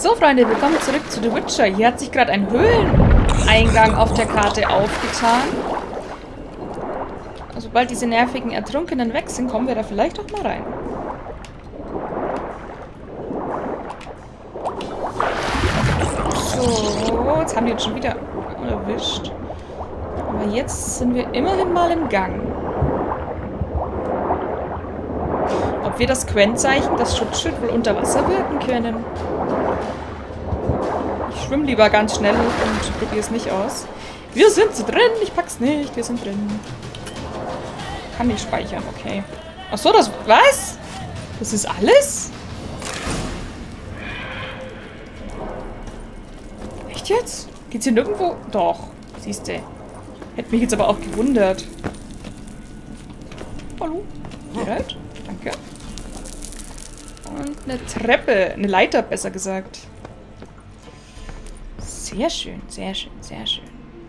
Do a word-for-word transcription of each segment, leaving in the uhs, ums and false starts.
So, Freunde, willkommen zurück zu The Witcher. Hier hat sich gerade ein Höhleneingang auf der Karte aufgetan. Sobald diese nervigen Ertrunkenen weg sind, kommen wir da vielleicht auch mal rein. So, jetzt haben die uns schon wieder erwischt. Aber jetzt sind wir immerhin mal im Gang. Ob wir das Quentzeichen, das Schutzschild, wohl unter Wasser wirken können? Ich schwimme lieber ganz schnell und probiere es nicht aus. Wir sind drin, ich pack's nicht, wir sind drin. Kann nicht speichern, okay. Achso, das... Was? Das ist alles? Echt jetzt? Geht's hier nirgendwo? Doch, siehst du. Hätte mich jetzt aber auch gewundert. Hallo? Bereit? Danke. Und eine Treppe. Eine Leiter, besser gesagt. Sehr schön, sehr schön, sehr schön.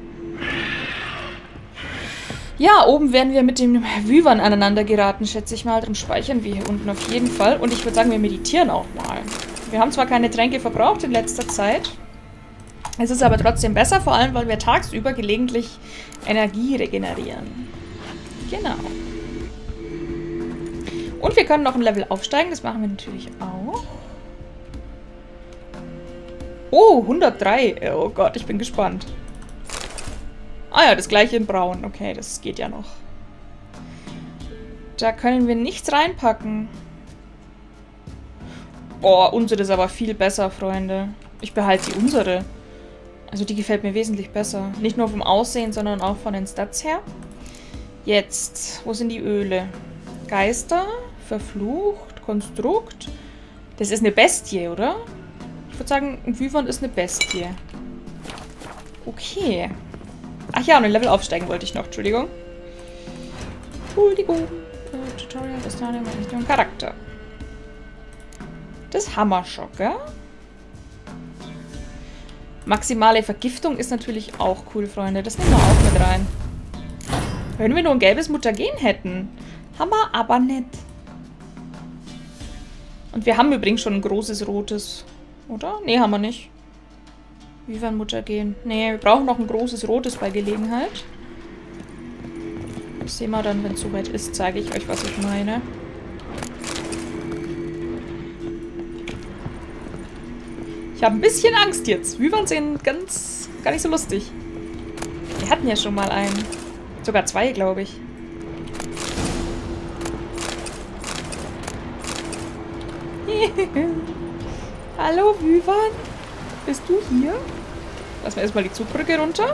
Ja, oben werden wir mit dem Wyvern aneinander geraten, schätze ich mal. Darum speichern wir hier unten auf jeden Fall. Und ich würde sagen, wir meditieren auch mal. Wir haben zwar keine Tränke verbraucht in letzter Zeit. Es ist aber trotzdem besser, vor allem, weil wir tagsüber gelegentlich Energie regenerieren. Genau. Und wir können noch ein Level aufsteigen, das machen wir natürlich auch. Oh, hundertdrei. Oh Gott, ich bin gespannt. Ah ja, das gleiche in braun. Okay, das geht ja noch. Da können wir nichts reinpacken. Boah, unsere ist aber viel besser, Freunde. Ich behalte die unsere. Also die gefällt mir wesentlich besser. Nicht nur vom Aussehen, sondern auch von den Stats her. Jetzt, wo sind die Öle? Geister, verflucht, Konstrukt. Das ist eine Bestie, oder? Ich würde sagen, ein Wyvern ist eine Bestie. Okay. Ach ja, und ein Level aufsteigen wollte ich noch. Entschuldigung. Entschuldigung. Äh, Tutorial, Bestrahlung, Charakter. Das Hammerschocker. Maximale Vergiftung ist natürlich auch cool, Freunde. Das nehmen wir auch mit rein. Wenn wir nur ein gelbes Mutagen hätten. Haben wir aber nicht. Und wir haben übrigens schon ein großes rotes. Oder? Nee, haben wir nicht. Wyvern Mutagen. Nee, wir brauchen noch ein großes rotes bei Gelegenheit. Das sehen wir dann, wenn es soweit ist, zeige ich euch, was ich meine. Ich habe ein bisschen Angst jetzt. Wyvern sind ganz... gar nicht so lustig. Wir hatten ja schon mal einen. Sogar zwei, glaube ich. Hallo, Wyvern. Bist du hier? Lassen wir erstmal die Zugbrücke runter.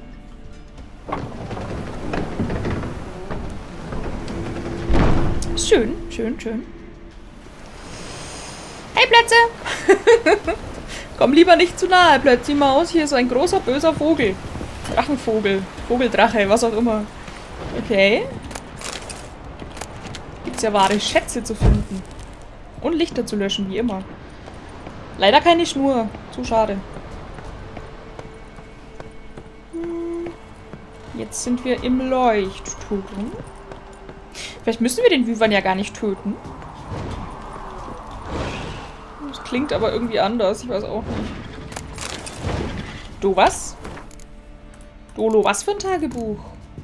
Schön, schön, schön. Hey, Plätze! Komm lieber nicht zu nahe, Plötzi Maus. Hier ist ein großer, böser Vogel. Drachenvogel. Vogeldrache, was auch immer. Okay. Gibt's ja wahre Schätze zu finden. Und Lichter zu löschen, wie immer. Leider keine Schnur. Zu schade. Jetzt sind wir im Leuchtturm. Vielleicht müssen wir den Wyvern ja gar nicht töten. Das klingt aber irgendwie anders. Ich weiß auch nicht. Du was? Dolo, was für ein Tagebuch?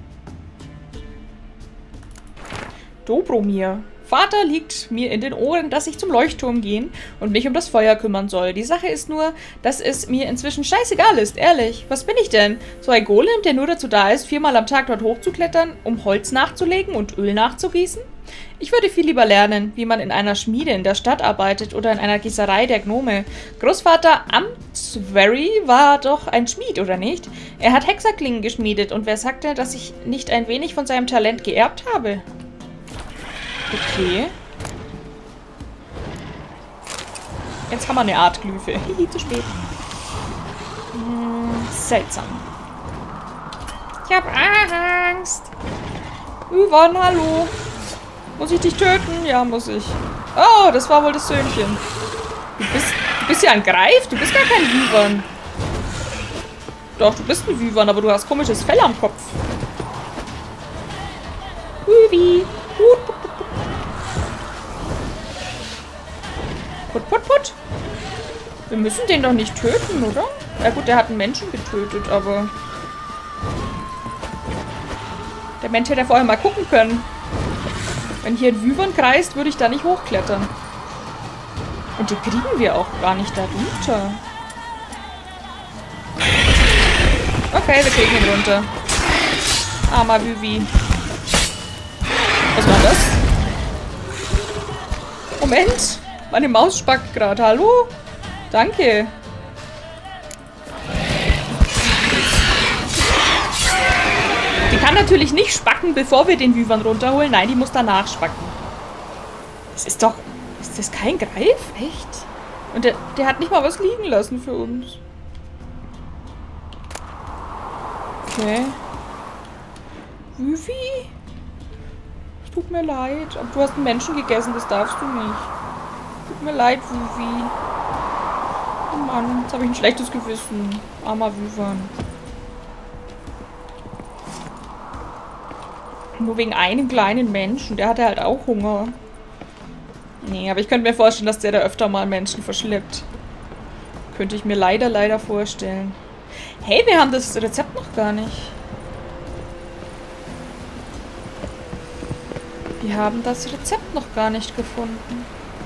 Dobromir. Vater liegt mir in den Ohren, dass ich zum Leuchtturm gehen und mich um das Feuer kümmern soll. Die Sache ist nur, dass es mir inzwischen scheißegal ist, ehrlich. Was bin ich denn? So ein Golem, der nur dazu da ist, viermal am Tag dort hochzuklettern, um Holz nachzulegen und Öl nachzugießen? Ich würde viel lieber lernen, wie man in einer Schmiede in der Stadt arbeitet oder in einer Gießerei der Gnome. Großvater Amtsbury war doch ein Schmied, oder nicht? Er hat Hexerklingen geschmiedet und wer sagte, dass ich nicht ein wenig von seinem Talent geerbt habe? Okay. Jetzt haben wir eine Art Glyphe. Hihi, zu spät. Hm, seltsam. Ich hab Angst. Wyvern, hallo. Muss ich dich töten? Ja, muss ich. Oh, das war wohl das Söhnchen. Du bist, du bist ja ein Greif. Du bist gar kein Wyvern. Doch, du bist ein Wyvern, aber du hast komisches Fell am Kopf. Wyvi. Put, put, put. Put, put, put. Wir müssen den doch nicht töten, oder? Ja gut, der hat einen Menschen getötet, aber... Der Mensch hätte ja vorher mal gucken können. Wenn hier ein Wyvern kreist, würde ich da nicht hochklettern. Und die kriegen wir auch gar nicht da runter. Okay, wir kriegen ihn runter. Armer Vivi. Was war das? Moment. Meine Maus spackt gerade. Hallo? Danke. Die kann natürlich nicht spacken, bevor wir den Wyvern runterholen. Nein, die muss danach spacken. Das ist doch... Ist das kein Greif? Echt? Und der, der hat nicht mal was liegen lassen für uns. Okay. Vivi? Es tut mir leid. Aber du hast einen Menschen gegessen, das darfst du nicht. Tut mir leid, Vivi. Oh Mann, jetzt habe ich ein schlechtes Gewissen. Armer Wyvern. Nur wegen einem kleinen Menschen. Der hatte halt auch Hunger. Nee, aber ich könnte mir vorstellen, dass der da öfter mal Menschen verschleppt. Könnte ich mir leider, leider vorstellen. Hey, wir haben das Rezept noch gar nicht. Wir haben das Rezept noch gar nicht gefunden.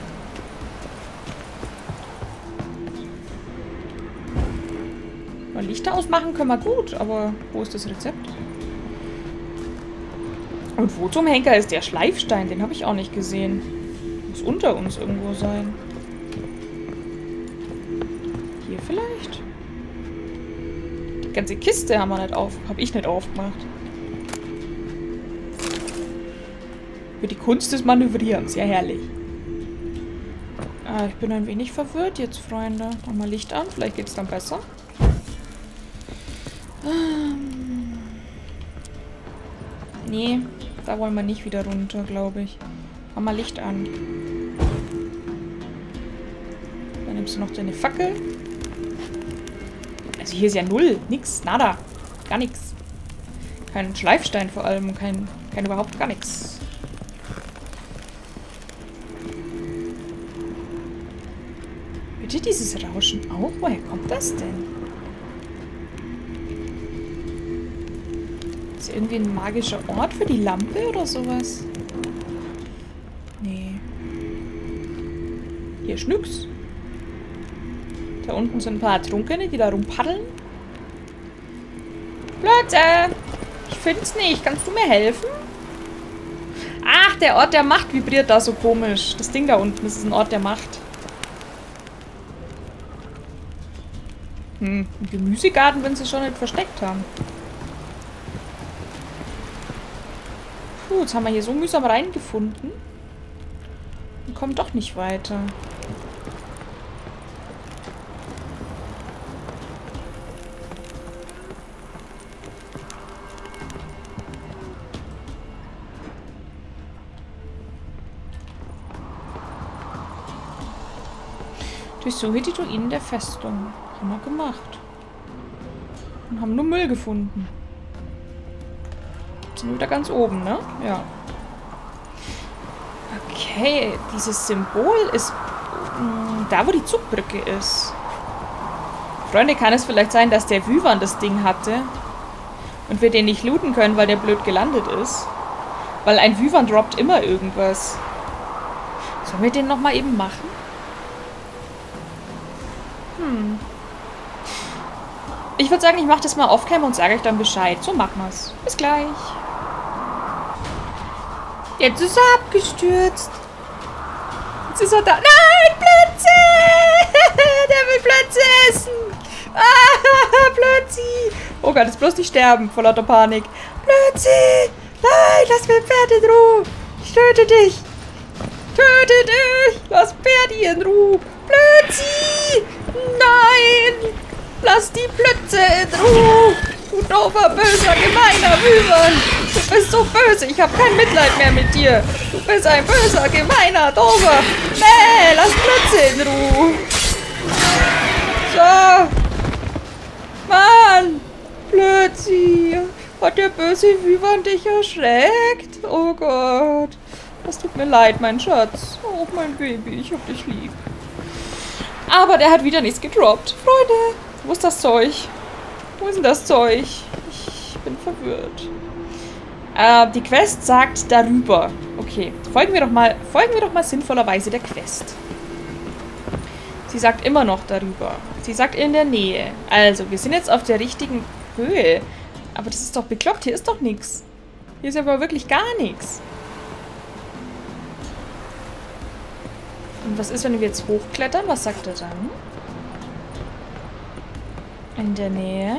Mal Lichter ausmachen können wir gut, aber wo ist das Rezept? Und wo zum Henker ist der Schleifstein? Den habe ich auch nicht gesehen. Muss unter uns irgendwo sein. Hier vielleicht? Die ganze Kiste haben wir nicht auf. Habe ich nicht aufgemacht. Für die Kunst des Manövrierens. Ja, herrlich. Ah, ich bin ein wenig verwirrt jetzt, Freunde. Mach mal Licht an. Vielleicht geht es dann besser. Ähm. Nee. Da wollen wir nicht wieder runter, glaube ich. Mach mal Licht an. Dann nimmst du noch deine Fackel. Also hier ist ja null. Nix. Nada. Gar nichts. Kein Schleifstein vor allem. Kein, kein überhaupt gar nichts. Bitte dieses Rauschen auch? Woher kommt das denn? Ist hier irgendwie ein magischer Ort für die Lampe oder sowas? Nee. Hier Schnücks. Da unten sind ein paar Ertrunkene, die da rumpaddeln. Leute! Ich find's nicht. Kannst du mir helfen? Ach, der Ort der Macht vibriert da so komisch. Das Ding da unten, das ist ein Ort der Macht. Hm, ein Gemüsegarten, wenn sie schon nicht versteckt haben. Puh, jetzt haben wir hier so mühsam reingefunden. Und kommen doch nicht weiter. Durchsuche die Ruinen der Festung. Haben wir gemacht. Und haben nur Müll gefunden. Sind wir wieder ganz oben, ne? Ja. Okay, dieses Symbol ist mh, da, wo die Zugbrücke ist. Freunde, kann es vielleicht sein, dass der Wyvern das Ding hatte und wir den nicht looten können, weil der blöd gelandet ist? Weil ein Wyvern droppt immer irgendwas. Sollen wir den nochmal eben machen? Hm. Ich würde sagen, ich mache das mal off-cam und sage euch dann Bescheid. So machen wir's. Bis gleich. Jetzt ist er abgestürzt. Jetzt ist er da. Nein, Plötze! Der will Plötze essen. Ah, Plötzi. Oh Gott, jetzt bloß nicht sterben vor lauter Panik. Plötzi! Nein, lass mir Pferd in Ruhe. Ich töte dich. Töte dich. Lass Pferdi in Ruhe. Plötzi! Nein! Lass die Plötze in Ruhe! Du doofer, böser, gemeiner Wyvern! Du bist so böse, ich habe kein Mitleid mehr mit dir! Du bist ein böser, gemeiner, doofer! Nee, lass Plötze in Ruhe! So! Mann! Plötzi! Hat der böse Wyvern dich erschreckt? Oh Gott! Das tut mir leid, mein Schatz. Oh, mein Baby, ich hab dich lieb. Aber der hat wieder nichts gedroppt. Freunde, wo ist das Zeug? Wo ist denn das Zeug? Ich bin verwirrt. Äh, die Quest sagt darüber. Okay, folgen wir doch mal, folgen wir doch mal sinnvollerweise der Quest. Sie sagt immer noch darüber. Sie sagt in der Nähe. Also, wir sind jetzt auf der richtigen Höhe. Aber das ist doch bekloppt. Hier ist doch nichts. Hier ist aber wirklich gar nichts. Und was ist, wenn wir jetzt hochklettern? Was sagt er dann? In der Nähe.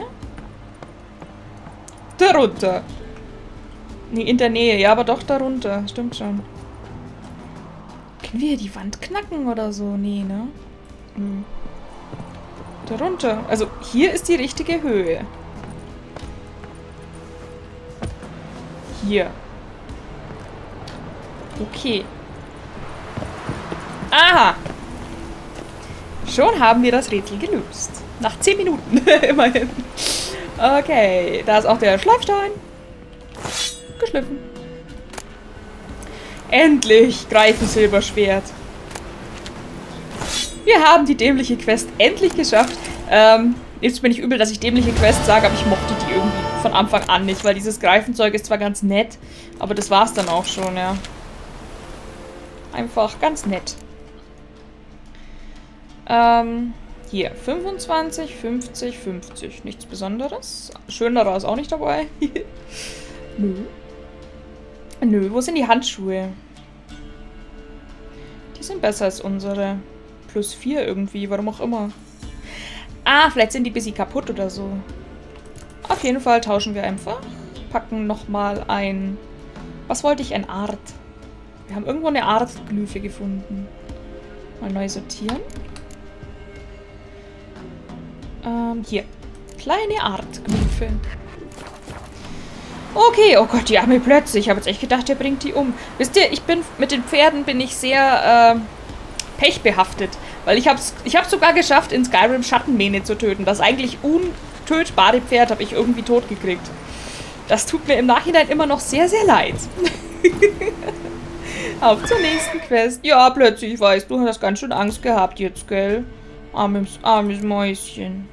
Darunter. Nee, in der Nähe. Ja, aber doch darunter. Stimmt schon. Können wir hier die Wand knacken oder so? Nee, ne? Hm. Darunter. Also, hier ist die richtige Höhe. Hier. Okay. Aha. Schon haben wir das Rätsel gelöst. Nach zehn Minuten. Immerhin. Okay. Da ist auch der Schleifstein. Geschliffen. Endlich. Greifen Silberschwert. Wir haben die dämliche Quest endlich geschafft. Ähm, jetzt bin ich übel, dass ich dämliche Quest sage, aber ich mochte die irgendwie von Anfang an nicht, weil dieses Greifenzeug ist zwar ganz nett, aber das war's dann auch schon, ja. Einfach ganz nett. Ähm, hier, fünfundzwanzig, fünfzig, fünfzig. Nichts Besonderes. Schönerer ist auch nicht dabei. Nö. Nö, wo sind die Handschuhe? Die sind besser als unsere. Plus vier irgendwie, warum auch immer. Ah, vielleicht sind die ein bisschen kaputt oder so. Auf jeden Fall tauschen wir einfach. Packen nochmal ein... Was wollte ich? Ein Art. Wir haben irgendwo eine Art-Glyphe gefunden. Mal neu sortieren. Ähm, hier. Kleine Art-Glyphe. Okay, oh Gott, die arme Plötze. Ich habe jetzt echt gedacht, der bringt die um. Wisst ihr, ich bin mit den Pferden bin ich sehr äh, pechbehaftet. Weil ich habe es ich hab's sogar geschafft, in Skyrim Schattenmähne zu töten. Das eigentlich untötbare Pferd habe ich irgendwie tot gekriegt. Das tut mir im Nachhinein immer noch sehr, sehr leid. Auf zur nächsten Quest. Ja, plötzlich, ich weiß, du hast ganz schön Angst gehabt jetzt, gell? Armes, armes Mäuschen.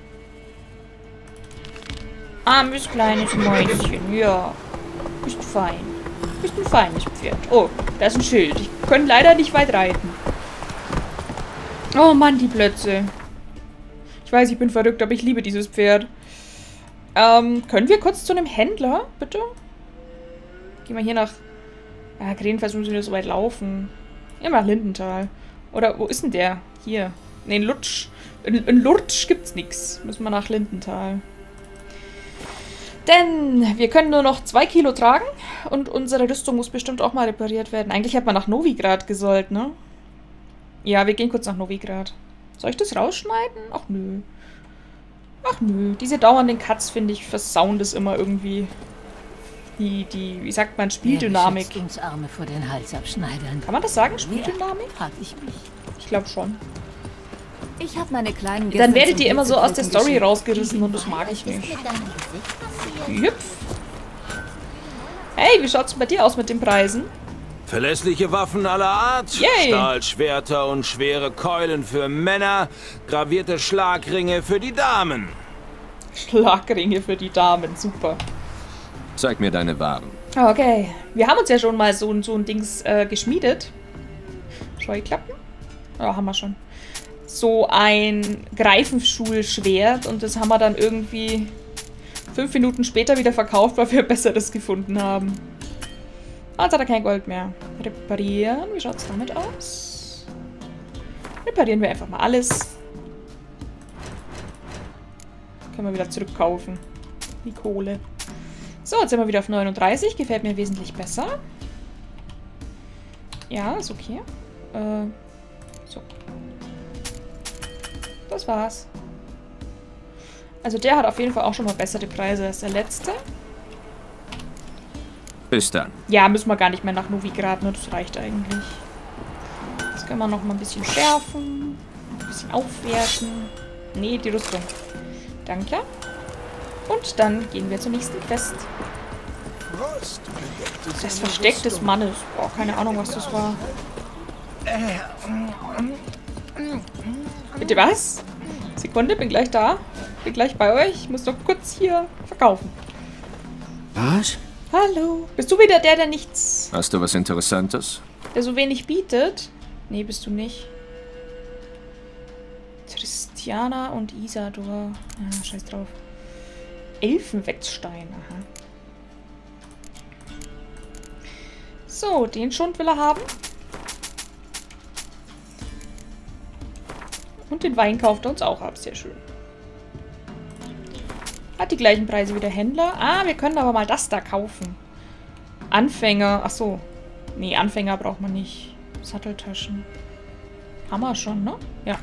Armes kleines Mäuschen, ja. Bist fein. Bist ein feines Pferd. Oh, da ist ein Schild. Ich könnte leider nicht weit reiten. Oh Mann, die Plötze. Ich weiß, ich bin verrückt, aber ich liebe dieses Pferd. Ähm, können wir kurz zu einem Händler, bitte? Gehen wir hier nach... Ah, jedenfalls müssen wir so weit laufen. Immer nach Lindenthal. Oder, wo ist denn der? Hier. Ne, in Lutsch. In, in Lutsch gibt's nichts. Müssen wir nach Lindenthal. Denn wir können nur noch zwei Kilo tragen. Und unsere Rüstung muss bestimmt auch mal repariert werden. Eigentlich hätte man nach Novigrad gesollt, ne? Ja, wir gehen kurz nach Novigrad. Soll ich das rausschneiden? Ach nö. Ach nö. Diese dauernden Cuts, finde ich, versauen das immer irgendwie. Die, die, wie sagt man, Spieldynamik. Wer uns Arme vor den Hals abschneidern? Kann man das sagen, Spieldynamik? Frag ich mich. Ich glaube schon. Ich habe meine kleinen Dann werdet ihr immer so aus der Story rausgerissen und das mag ich nicht. Hüpf. Hey, wie schaut's bei dir aus mit den Preisen? Verlässliche Waffen aller Art, Yay. Stahlschwerter und schwere Keulen für Männer, gravierte Schlagringe für die Damen. Schlagringe für die Damen, super. Zeig mir deine Waren. Okay, wir haben uns ja schon mal so, so ein Dings äh, geschmiedet. Scheuklappen? Ja, haben wir schon. So ein Greifenschulschwert und das haben wir dann irgendwie fünf Minuten später wieder verkauft, weil wir Besseres gefunden haben. Jetzt hat er kein Gold mehr. Reparieren. Wie schaut es damit aus? Reparieren wir einfach mal alles. Können wir wieder zurückkaufen. Die Kohle. So, jetzt sind wir wieder auf neununddreißig. Gefällt mir wesentlich besser. Ja, ist okay. Äh, so. Das war's. Also der hat auf jeden Fall auch schon mal bessere Preise als der letzte. Bis dann. Ja, müssen wir gar nicht mehr nach Novigrad, ne? Das reicht eigentlich. Jetzt können wir noch mal ein bisschen schärfen. Ein bisschen aufwerten. Nee, die Rüstung. Danke. Und dann gehen wir zur nächsten Quest. Das Versteck des Mannes. Boah, keine Ahnung, was das war. Bitte Bitte was? Sekunde, bin gleich da. Bin gleich bei euch. Ich muss noch kurz hier verkaufen. Was? Hallo. Bist du wieder der, der nichts... Hast du was Interessantes? Der so wenig bietet? Nee, bist du nicht. Tristiana und Isador. Ah, scheiß drauf. Elfenwetzstein, aha. So, den Schund will er haben. Und den Wein kauft er uns auch ab. Sehr schön. Hat die gleichen Preise wie der Händler. Ah, wir können aber mal das da kaufen. Anfänger. Ach so. Nee, Anfänger braucht man nicht. Satteltaschen. Haben wir schon, ne? Ja.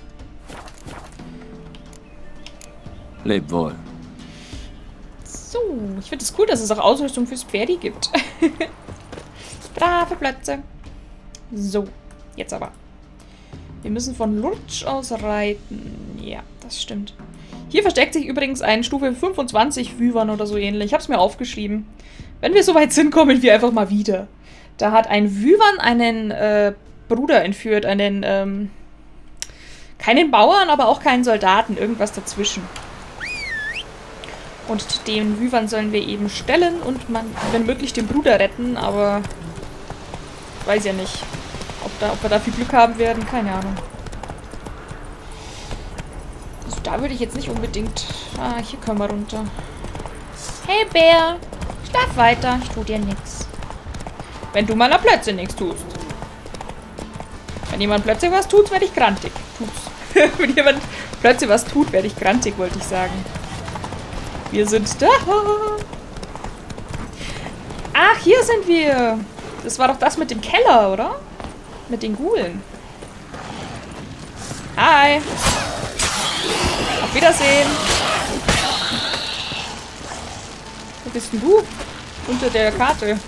Leb wohl. So, ich finde es cool, dass es auch Ausrüstung fürs Pferdi gibt. Brave Plätze. So, jetzt aber. Wir müssen von Lurch aus reiten. Ja, das stimmt. Hier versteckt sich übrigens ein Stufe fünfundzwanzig Wyvern oder so ähnlich. Ich habe es mir aufgeschrieben. Wenn wir soweit sind, kommen wir einfach mal wieder. Da hat ein Wyvern einen äh, Bruder entführt. Einen, ähm, keinen Bauern, aber auch keinen Soldaten. Irgendwas dazwischen. Und den Wyvern sollen wir eben stellen und man, wenn möglich, den Bruder retten, aber ich weiß ja nicht, ob, da, ob wir da viel Glück haben werden, keine Ahnung. Also da würde ich jetzt nicht unbedingt... Ah, hier können wir runter. Hey Bär, schlaf weiter, ich tu dir nichts. Wenn du meiner Plötze nichts tust. Wenn jemand plötzlich was tut, werde ich grantig. Tut's. Wenn jemand plötzlich was tut, werde ich grantig, wollte ich sagen. Wir sind da. Ach, hier sind wir. Das war doch das mit dem Keller, oder? Mit den Ghoulen. Hi. Auf Wiedersehen. Wo bist denn du? Unter der Karte.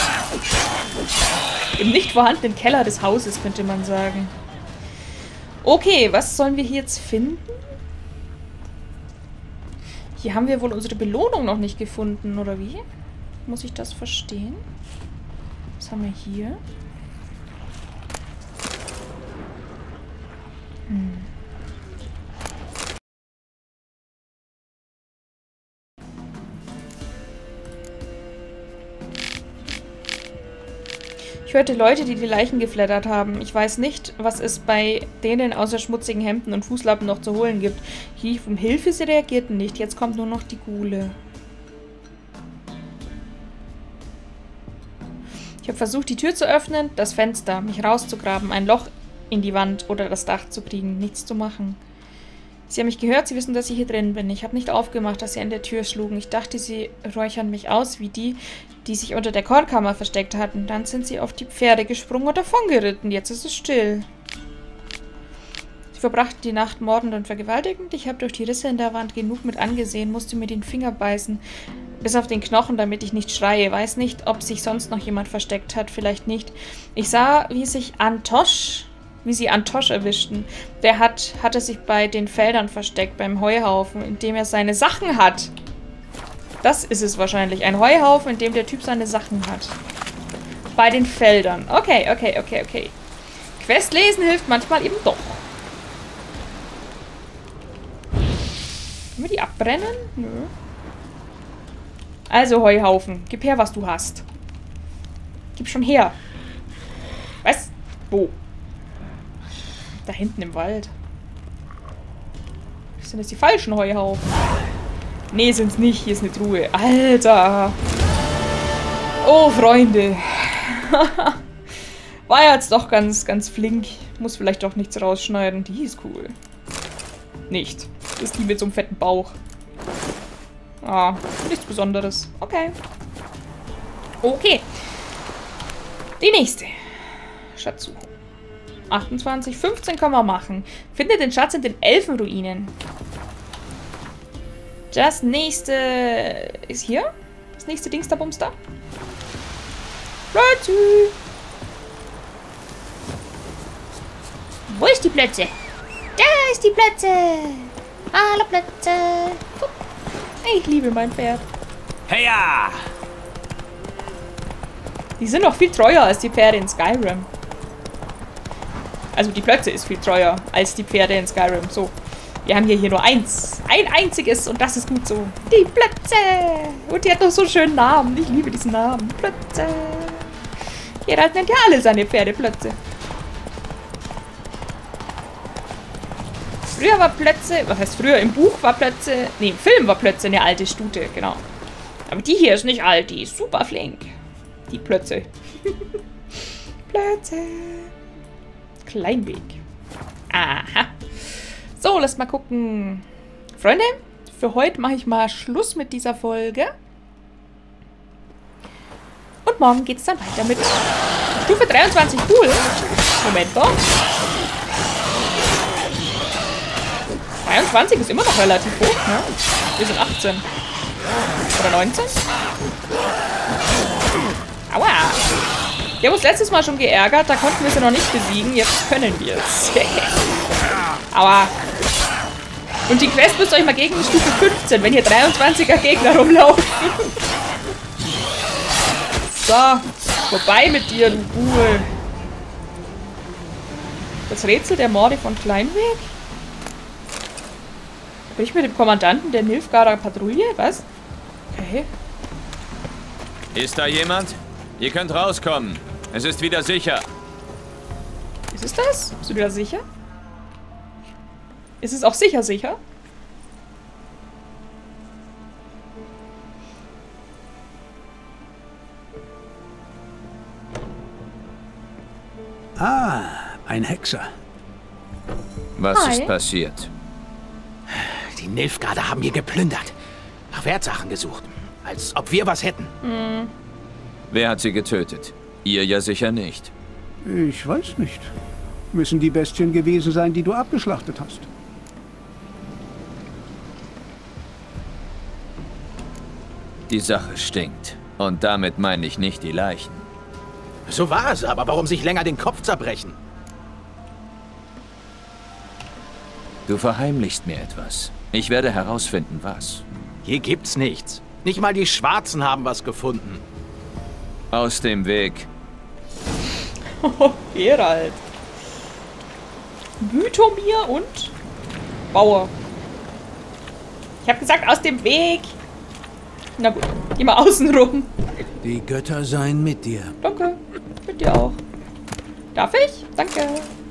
Im nicht vorhandenen Keller des Hauses, könnte man sagen. Okay, was sollen wir hier jetzt finden? Hier haben wir wohl unsere Belohnung noch nicht gefunden, oder wie? Muss ich das verstehen? Was haben wir hier? Hm. Ich hörte Leute, die die Leichen geflattert haben. Ich weiß nicht, was es bei denen außer schmutzigen Hemden und Fußlappen noch zu holen gibt. Ich rief um Hilfe, sie reagierten nicht. Jetzt kommt nur noch die Ghule. Ich habe versucht, die Tür zu öffnen, das Fenster, mich rauszugraben, ein Loch in die Wand oder das Dach zu kriegen. Nichts zu machen. Sie haben mich gehört, sie wissen, dass ich hier drin bin. Ich habe nicht aufgemacht, dass sie an der Tür schlugen. Ich dachte, sie räuchern mich aus, wie die, die sich unter der Kornkammer versteckt hatten. Dann sind sie auf die Pferde gesprungen und davongeritten. Jetzt ist es still. Sie verbrachten die Nacht mordend und vergewaltigend. Ich habe durch die Risse in der Wand genug mit angesehen, musste mir den Finger beißen. Bis auf den Knochen, damit ich nicht schreie. Weiß nicht, ob sich sonst noch jemand versteckt hat. Vielleicht nicht. Ich sah, wie sich Antosch... wie sie Antosch erwischten. Der hat, hatte sich bei den Feldern versteckt, beim Heuhaufen, in dem er seine Sachen hat. Das ist es wahrscheinlich. Ein Heuhaufen, in dem der Typ seine Sachen hat. Bei den Feldern. Okay, okay, okay, okay. Quest lesen hilft manchmal eben doch. Können wir die abbrennen? Nö. Also, Heuhaufen. Gib her, was du hast. Gib schon her. Was? Wo? Da hinten im Wald. Sind das die falschen Heuhaufen? Nee, sind's nicht. Hier ist eine Truhe. Alter. Oh, Freunde. War jetzt doch ganz, ganz flink. Muss vielleicht doch nichts rausschneiden. Die ist cool. Nicht. Das ist die mit so einem fetten Bauch. Ah, nichts Besonderes. Okay. Okay. Die nächste. Schatzsuche. achtundzwanzig, fünfzehn können wir machen. Finde den Schatz in den Elfenruinen. Das nächste ist hier. Das nächste Dings da Bums da. Plötze. Wo ist die Plötze? Da ist die Plötze. Hallo Plötze. Ich liebe mein Pferd. Heya! Die sind noch viel treuer als die Pferde in Skyrim. Also die Plötze ist viel teuer als die Pferde in Skyrim. So, wir haben hier, hier nur eins. Ein einziges und das ist gut so. Die Plötze. Und die hat doch so einen schönen Namen. Ich liebe diesen Namen. Plötze. Geralt nennt ja alle seine Pferde Plötze. Früher war Plötze, was heißt früher? Im Buch war Plötze, nee, im Film war Plötze eine alte Stute, genau. Aber die hier ist nicht alt, die ist super flink. Die Plötze. Plötze. Kleinweg. Aha. So, lasst mal gucken. Freunde, für heute mache ich mal Schluss mit dieser Folge. Und morgen geht es dann weiter mit Stufe dreiundzwanzig. Cool. Moment doch. dreiundzwanzig ist immer noch relativ hoch, ne? Wir sind achtzehn. Oder neunzehn? Aua. Wir haben uns letztes Mal schon geärgert, da konnten wir sie noch nicht besiegen. Jetzt können wir es. Aua. Und die Quest müsst ihr euch mal gegen Stufe fünfzehn, wenn hier dreiundzwanziger Gegner rumlaufen. So, vorbei mit dir, du Buhl. Das Rätsel der Morde von Kleinweg? Bin ich mit dem Kommandanten der Nilfgaarder Patrouille? Was? Okay. Ist da jemand? Ihr könnt rauskommen. Es ist wieder sicher. Ist es das? Bist du wieder sicher? Ist es auch sicher sicher? Ah, ein Hexer. Was Hi. ist passiert? Die Nilfgaarder haben hier geplündert. Nach Wertsachen gesucht. Als ob wir was hätten. Hm. Wer hat sie getötet? Ihr ja sicher nicht. Ich weiß nicht. Müssen die Bestien gewesen sein, die du abgeschlachtet hast. Die Sache stinkt. Und damit meine ich nicht die Leichen. So war es, aber warum sich länger den Kopf zerbrechen? Du verheimlichst mir etwas. Ich werde herausfinden, was. Hier gibt's nichts. Nicht mal die Schwarzen haben was gefunden. Aus dem Weg. Oh, Geralt. Mythomir und Bauer. Ich habe gesagt, aus dem Weg. Na gut, geh mal außen rum. Die Götter seien mit dir. Danke. Mit dir auch. Darf ich? Danke.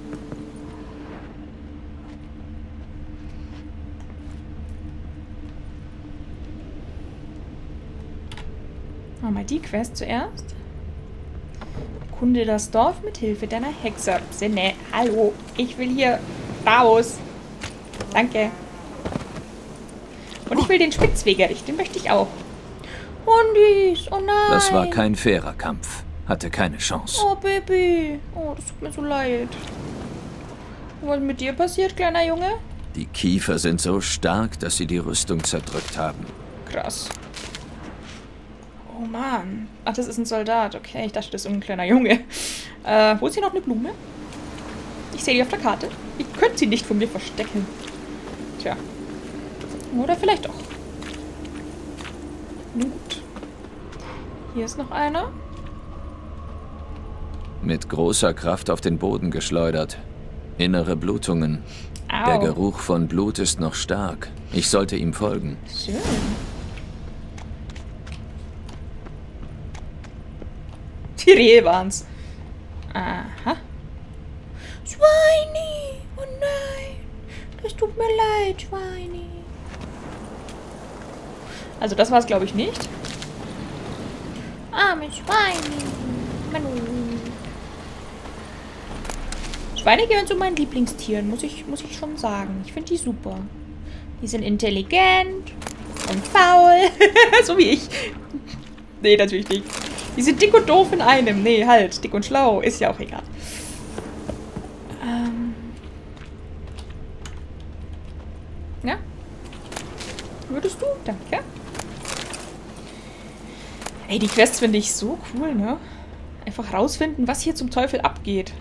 Machen wir die Quest zuerst. Kunde das Dorf mit Hilfe deiner Hexer-Sinne. Hallo, ich will hier raus. Danke. Und ich will den Spitzwegerich, den möchte ich auch. Hundis, oh nein. Das war kein fairer Kampf. Hatte keine Chance. Oh, Baby. Oh, das tut mir so leid. Was mit dir passiert, kleiner Junge? Die Kiefer sind so stark, dass sie die Rüstung zerdrückt haben. Krass. Oh Mann. Ach, das ist ein Soldat. Okay, ich dachte, das ist ein kleiner Junge. Äh, wo ist hier noch eine Blume? Ich sehe die auf der Karte. Ich könnte sie nicht von mir verstecken. Tja. Oder vielleicht doch. Nun gut. Hier ist noch einer. Mit großer Kraft auf den Boden geschleudert. Innere Blutungen. Au. Der Geruch von Blut ist noch stark. Ich sollte ihm folgen. Schön. Die Rehe waren's. Aha. Schweini! Oh nein! Das tut mir leid, Schweini. Also das war es, glaube ich, nicht. Arme Schweini. Manu. Schweine gehören zu meinen Lieblingstieren, muss ich, muss ich schon sagen. Ich finde die super. Die sind intelligent und faul. So wie ich. Nee, natürlich nicht. Die sind dick und doof in einem. Nee, halt. Dick und schlau. Ist ja auch egal. Ähm. Ja? Würdest du? Danke. Ey, die Quests finde ich so cool, ne? Einfach rausfinden, was hier zum Teufel abgeht.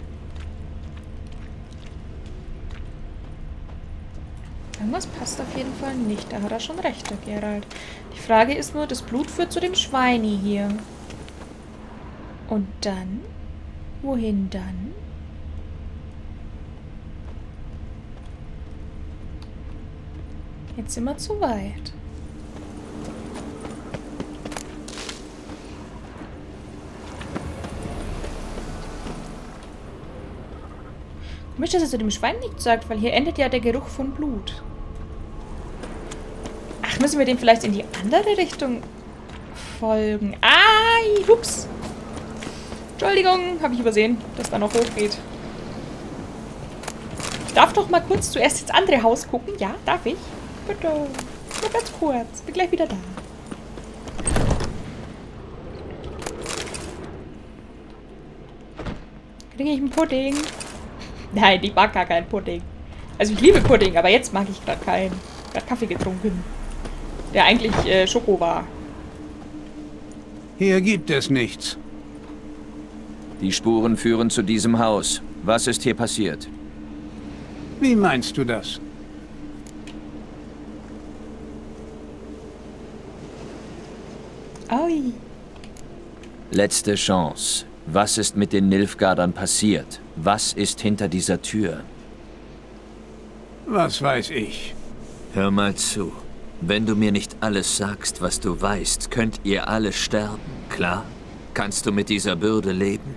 Irgendwas passt auf jeden Fall nicht. Da hat er schon recht, der Geralt. Die Frage ist nur, das Blut führt zu dem Schweini hier. Und dann? Wohin dann? Jetzt sind wir zu weit. Komisch, dass er zu dem Schwein nichts sagt, weil hier endet ja der Geruch von Blut. Ach, müssen wir dem vielleicht in die andere Richtung folgen? Ai, hups. Entschuldigung, habe ich übersehen, dass da noch hochgeht. Ich darf doch mal kurz zuerst ins andere Haus gucken. Ja, darf ich? Bitte. Nur ganz kurz. Bin gleich wieder da. Kriege ich einen Pudding? Nein, ich mag gar keinen Pudding. Also ich liebe Pudding, aber jetzt mag ich gerade keinen. Ich habe gerade Kaffee getrunken. Der eigentlich äh, Schoko war. Hier gibt es nichts. Die Spuren führen zu diesem Haus. Was ist hier passiert? Wie meinst du das? Ui. Letzte Chance. Was ist mit den Nilfgaardern passiert? Was ist hinter dieser Tür? Was weiß ich? Hör mal zu. Wenn du mir nicht alles sagst, was du weißt, könnt ihr alle sterben, klar? Kannst du mit dieser Bürde leben?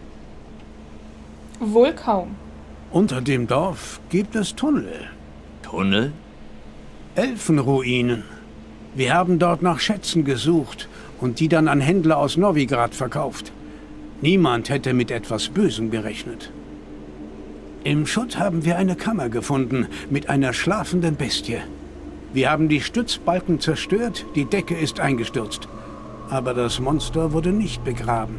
Wohl kaum. Unter dem Dorf gibt es Tunnel. Tunnel? Elfenruinen. Wir haben dort nach Schätzen gesucht und die dann an Händler aus Novigrad verkauft. Niemand hätte mit etwas Bösem gerechnet. Im Schutt haben wir eine Kammer gefunden mit einer schlafenden Bestie. Wir haben die Stützbalken zerstört, die Decke ist eingestürzt. Aber das Monster wurde nicht begraben.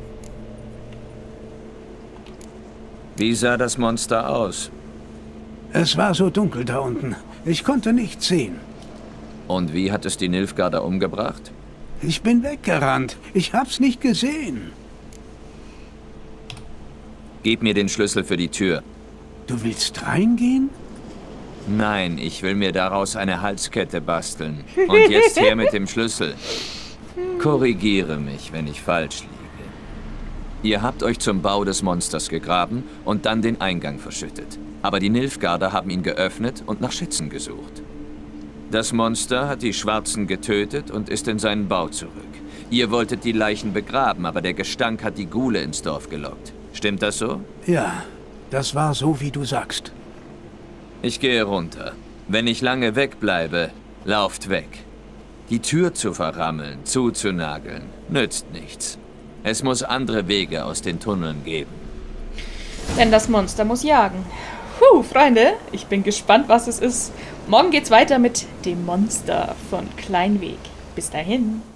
Wie sah das Monster aus? Es war so dunkel da unten. Ich konnte nichts sehen. Und wie hat es die Nilfgaarder umgebracht? Ich bin weggerannt. Ich hab's nicht gesehen. Gib mir den Schlüssel für die Tür. Du willst reingehen? Nein, ich will mir daraus eine Halskette basteln. Und jetzt her mit dem Schlüssel. Korrigiere mich, wenn ich falsch liege. Ihr habt euch zum Bau des Monsters gegraben und dann den Eingang verschüttet. Aber die Nilfgaarder haben ihn geöffnet und nach Schätzen gesucht. Das Monster hat die Schwarzen getötet und ist in seinen Bau zurück. Ihr wolltet die Leichen begraben, aber der Gestank hat die Ghule ins Dorf gelockt. Stimmt das so? Ja, das war so, wie du sagst. Ich gehe runter. Wenn ich lange wegbleibe, lauft weg. Die Tür zu verrammeln, zuzunageln, nützt nichts. Es muss andere Wege aus den Tunneln geben. Denn das Monster muss jagen. Puh, Freunde, ich bin gespannt, was es ist. Morgen geht's weiter mit dem Monster von Kleinweg. Bis dahin.